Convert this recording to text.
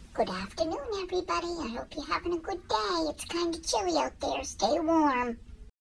Good afternoon, everybody. I hope you're having a good day. It's kind of chilly out there. Stay warm.